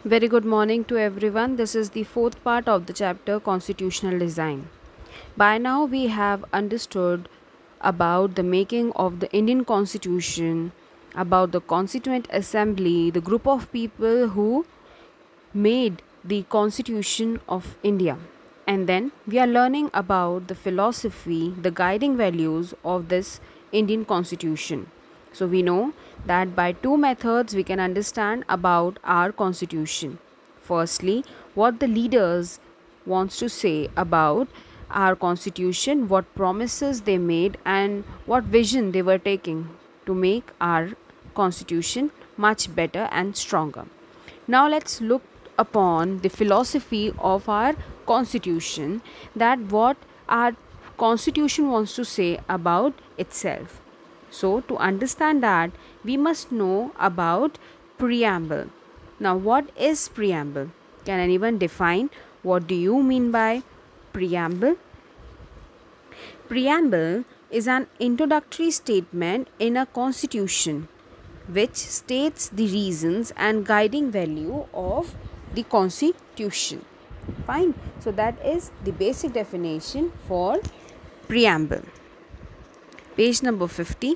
Very good morning to everyone. This is the fourth part of the chapter Constitutional Design. By now, we have understood about the making of the Indian Constitution, about the Constituent Assembly, the group of people who made the Constitution of India. And then we are learning about the philosophy, the guiding values of this Indian Constitution. So we know that by two methods we can understand about our Constitution. Firstly, what the leaders wants to say about our Constitution, what promises they made and what vision they were taking to make our Constitution much better and stronger. Now let's look upon the philosophy of our constitution, that what our constitution wants to say about itself. So to understand that, we must know about preamble. Now what is preamble? Can anyone define what do you mean by preamble? Preamble is an introductory statement in a constitution which states the reasons and guiding value of the constitution. Fine. So that is the basic definition for preamble. Page number 50.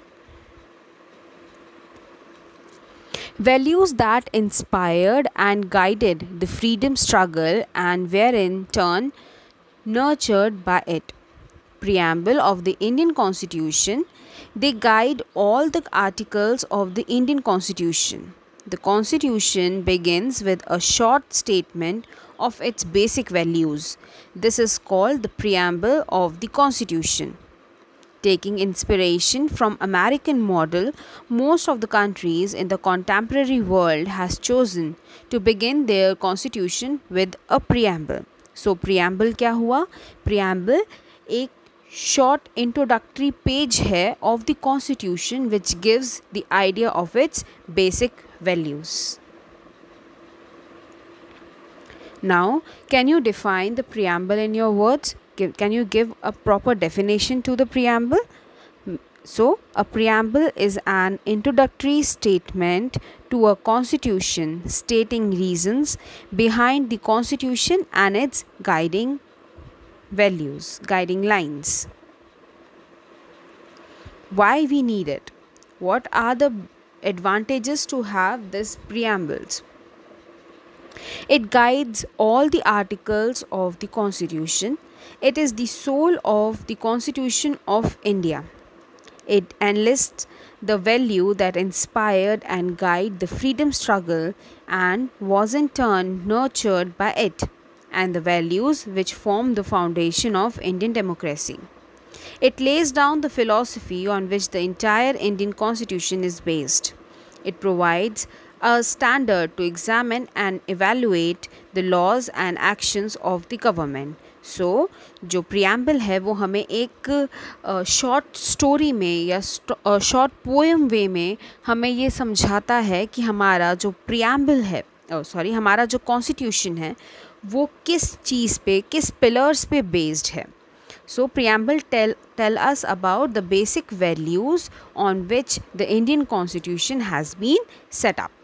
Values that inspired and guided the freedom struggle and were in turn nurtured by it. Preamble of the Indian Constitution. They guide all the articles of the Indian Constitution. The Constitution begins with a short statement of its basic values. This is called the preamble of the Constitution. Taking inspiration from American model, most of the countries in the contemporary world has chosen to begin their constitution with a preamble. So preamble क्या हुआ? Preamble एक short introductory page है of the constitution which gives the idea of its basic values. Now, can you define the preamble in your words? Can you give a proper definition to the preamble? So, a preamble is an introductory statement to a constitution stating reasons behind the constitution and its guiding values, guiding lines. Why we need it? What are the advantages to have this preambles? It guides all the articles of the Constitution. It is the soul of the Constitution of India. It enlists the value that inspired and guided the freedom struggle and was in turn nurtured by it, and the values which form the foundation of Indian democracy. It lays down the philosophy on which the entire Indian Constitution is based. It provides a standard to examine and evaluate the laws and actions of the government. So, जो preamble है वो हमें एक short story में या short poem वे में हमें ये समझाता है कि हमारा जो preamble है हमारा जो कॉन्स्टिट्यूशन है वो किस चीज़ पे, किस पिलर्स पे बेस्ड है. So preamble tell us about the basic values on which the Indian Constitution has been set up.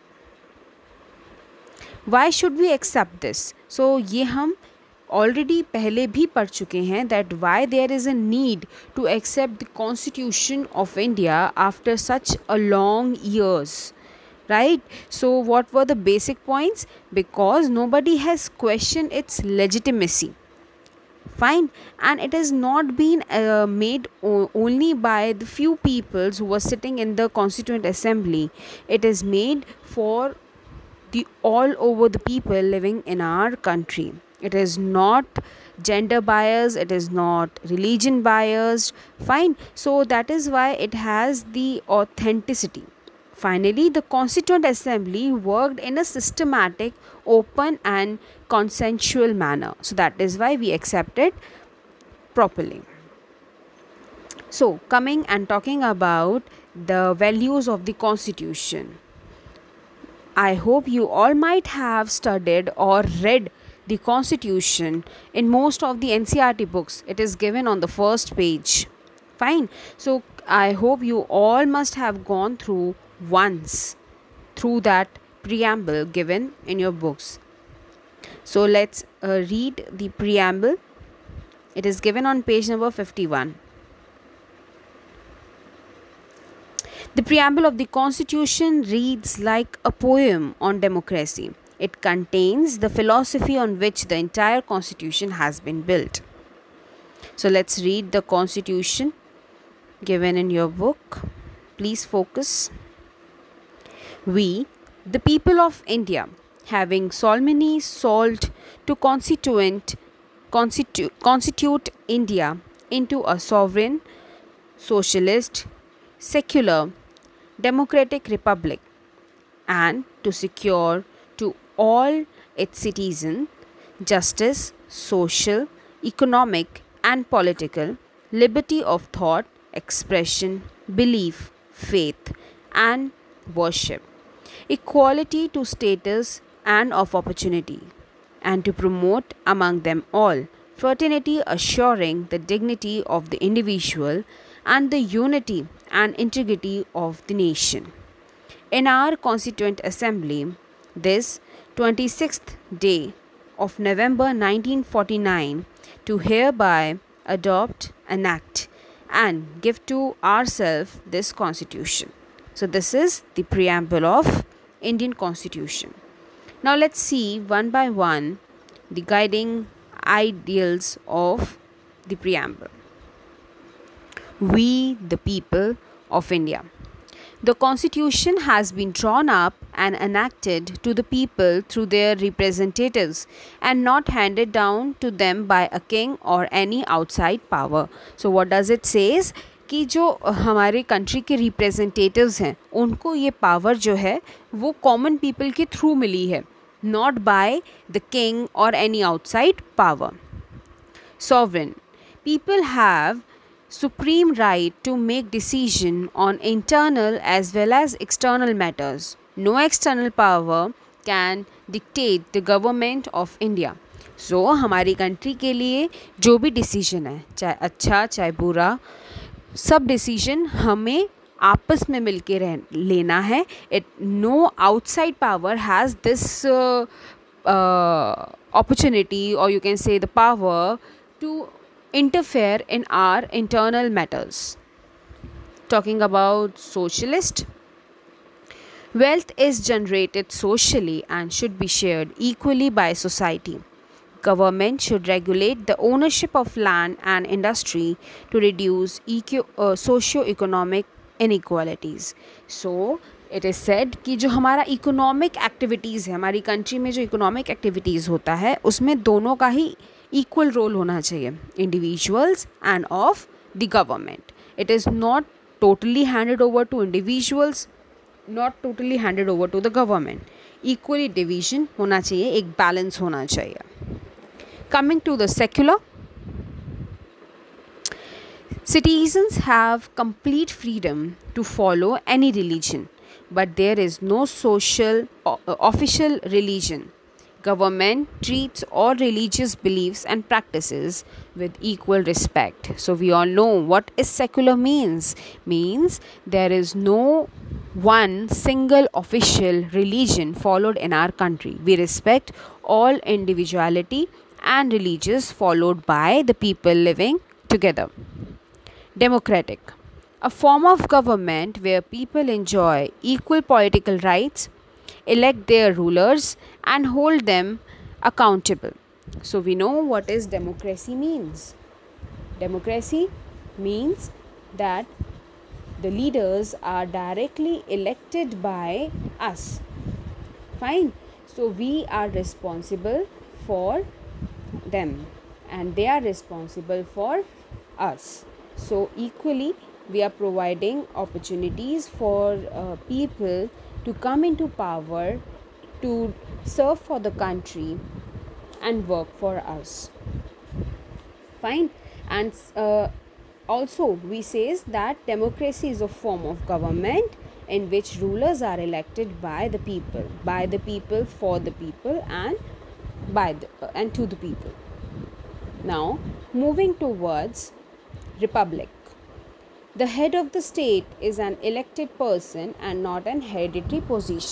Why should we accept this? So ये हम already पहले भी पढ़ चुके हैं that why there is a need to accept the Constitution of India after such a long years. Right? So what were the basic points? Because nobody has questioned its legitimacy. Fine, and it has not been made only by the few peoples who were sitting in the Constituent Assembly. It is made for the all over the people living in our country. It is not gender biased, it is not religion biased. Fine, so that is why it has the authenticity. Finally, the Constituent Assembly worked in a systematic, open and consensual manner. So that is why we accept it properly. So, coming and talking about the values of the Constitution. I hope you all might have studied or read the Constitution in most of the NCERT books. It is given on the first page. Fine. So, I hope you all must have gone through once through that preamble given in your books. So let's read the preamble. It is given on page number 51. The preamble of the Constitution reads like a poem on democracy. It contains the philosophy on which the entire Constitution has been built. So let's read the Constitution given in your book. Please focus. We, the people of India, having solemnly resolved to constitute India into a sovereign, socialist, secular, democratic republic, and to secure to all its citizens justice, social, economic, and political liberty of thought, expression, belief, faith, and worship, equality to status and of opportunity, and to promote among them all fraternity, assuring the dignity of the individual and the unity and integrity of the nation. In our Constituent Assembly, this 26th day of November 1949, to hereby adopt, enact, and give to ourselves this Constitution. So this is the preamble of Indian Constitution. Now let's see one by one the guiding ideals of the preamble. We, the people of India. The Constitution has been drawn up and enacted to the people through their representatives and not handed down to them by a king or any outside power. So what does it says? कि जो हमारे country के representatives हैं उनको ये power जो है वो कॉमन पीपल के थ्रू मिली है, not by the king or any outside power. Sovereign. People have supreme right to make decision on internal as well as external matters. No external power can dictate the government of India. So हमारी country के लिए जो भी decision है, चाहे अच्छा चाहे बुरा, सब डिसीजन हमें आपस में मिलके लेना है. It no outside power has this opportunity, or you can say the power, to interfere in our internal matters. Talking about socialist, wealth is generated socially and should be shared equally by society. Government should regulate the ownership of land and industry to reduce socio-economic inequalities. So it is said कि जो हमारा economic activities है, हमारी country में जो economic activities होता है उसमें दोनों का ही इक्वल रोल होना चाहिए, individuals and of the government. It is not totally handed over to individuals, not totally handed over to the government. Equally division होना चाहिए, एक बैलेंस होना चाहिए. Coming to the secular, citizens have complete freedom to follow any religion, but there is no official religion. Government treats all religious beliefs and practices with equal respect. So we all know what is secular means. Means there is no one single official religion followed in our country. We respect all individuality and religions followed by the people living together. Democratic, a form of government where people enjoy equal political rights, elect their rulers, and hold them accountable. So we know what is democracy means. Democracy means that the leaders are directly elected by us. Fine. So we are responsible for them and they are responsible for us. So equally we are providing opportunities for people to come into power, to serve for the country and work for us. Fine. And also we says that democracy is a form of government in which rulers are elected by the people, for the people, and and to the people. Now moving towards republic. The head of the state is an elected person and not an hereditary position.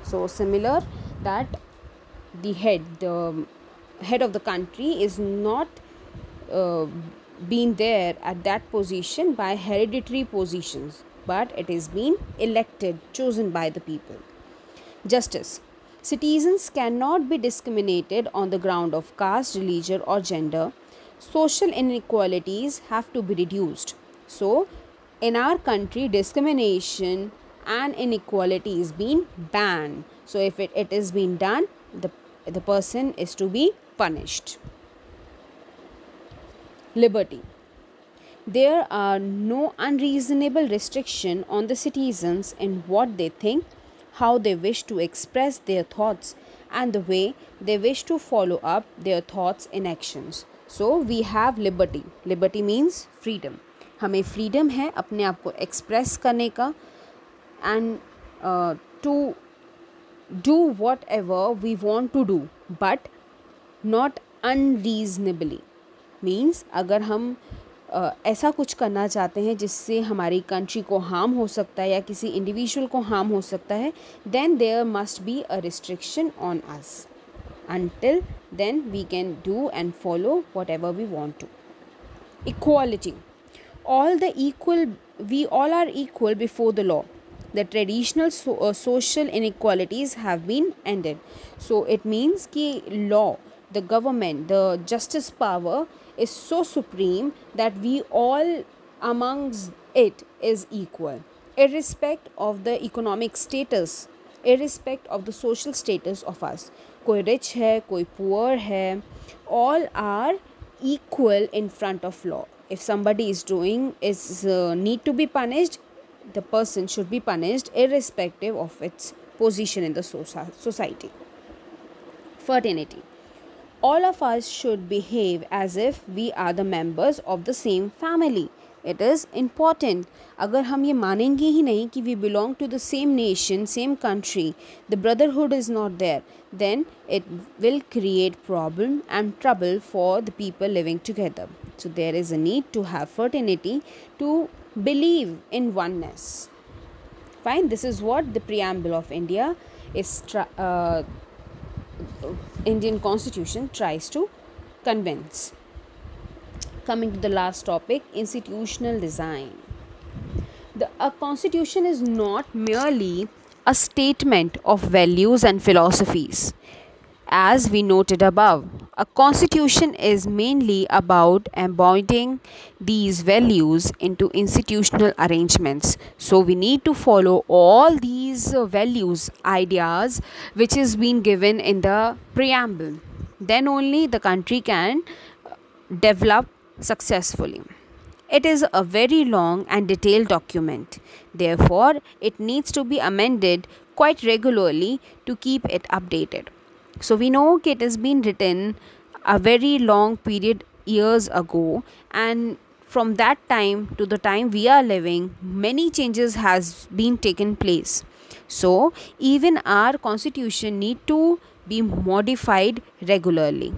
So similar that the head of the country is not uh, been there at that position by hereditary positions, but it is been elected, chosen by the people. Justice. Citizens cannot be discriminated on the ground of caste, religion, or gender. Social inequalities have to be reduced. So, in our country, discrimination and inequality is being banned. So, if it is being done, the person is to be punished. Liberty. There are no unreasonable restriction on the citizens in what they think, how they wish to express their thoughts, and the way they wish to follow up their thoughts in actions. So we have liberty. Liberty means freedom. हमें freedom है अपने आप को express करने का and to do whatever we want to do, but not unreasonably. Means अगर हम ऐसा कुछ करना चाहते हैं जिससे हमारी कंट्री को हार्म हो सकता है या किसी इंडिविजुअल को हार्म हो सकता है, then there must be a restriction on us. Until then we can do and follow whatever we want to. Equality. We all are equal before the law. The traditional social inequalities have been ended. So it means कि law, the government, the justice power is so supreme that we all amongst it is equal, irrespective of the economic status, irrespective of the social status of us. कोई rich है, कोई poor है, all are equal in front of law. If somebody is need to be punished, the person should be punished irrespective of its position in the society. Fraternity. All of us should behave as if we are the members of the same family. It is important. अगर हम ये मानेंगे ही नहीं कि we belong to the same nation, same country, the brotherhood is not there, then it will create problem and trouble for the people living together. So there is a need to have fraternity, to believe in oneness. Fine. This is what the preamble of India is Indian Constitution tries to convince. Coming to the last topic, institutional design. A constitution is not merely a statement of values and philosophies. As we noted above, a constitution is mainly about embodying these values into institutional arrangements. So we need to follow all these values, ideas which is being given in the preamble. Then only the country can develop successfully. It is a very long and detailed document. Therefore, it needs to be amended quite regularly to keep it updated. So we know that it has been written a very long period years ago, and from that time to the time we are living, many changes has been taken place. So even our constitution need to be modified regularly.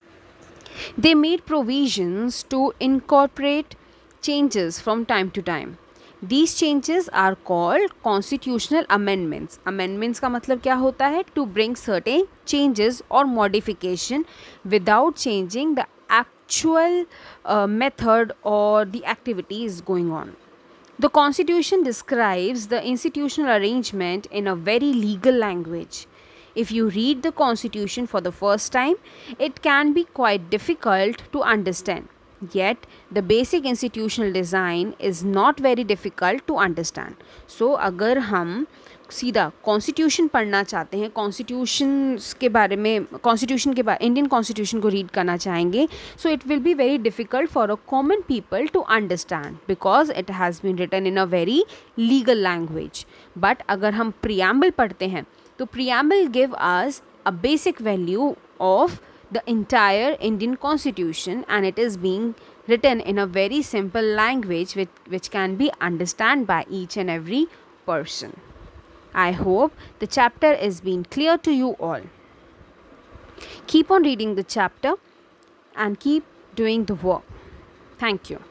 They made provisions to incorporate changes from time to time. These changes are called constitutional amendments. Amendments का मतलब क्या होता है? To bring certain changes or modification without changing the actual method or the activities going on. The Constitution describes the institutional arrangement in a very legal language. If you read the Constitution for the first time, it can be quite difficult to understand. Yet, the basic institutional design is not very difficult to understand. So, अगर हम सीधा constitution पढ़ना चाहते हैं, constitutions के बारे में Indian constitution को रीड करना चाहेंगे, so it will be very difficult for a common people to understand because it has been written in a very legal language. But अगर हम प्रियम्बल पढ़ते हैं तो preamble give us a basic value of the entire Indian Constitution, and it is being written in a very simple language which can be understood by each and every person. I hope the chapter is being clear to you all. Keep on reading the chapter and keep doing the work. Thank you.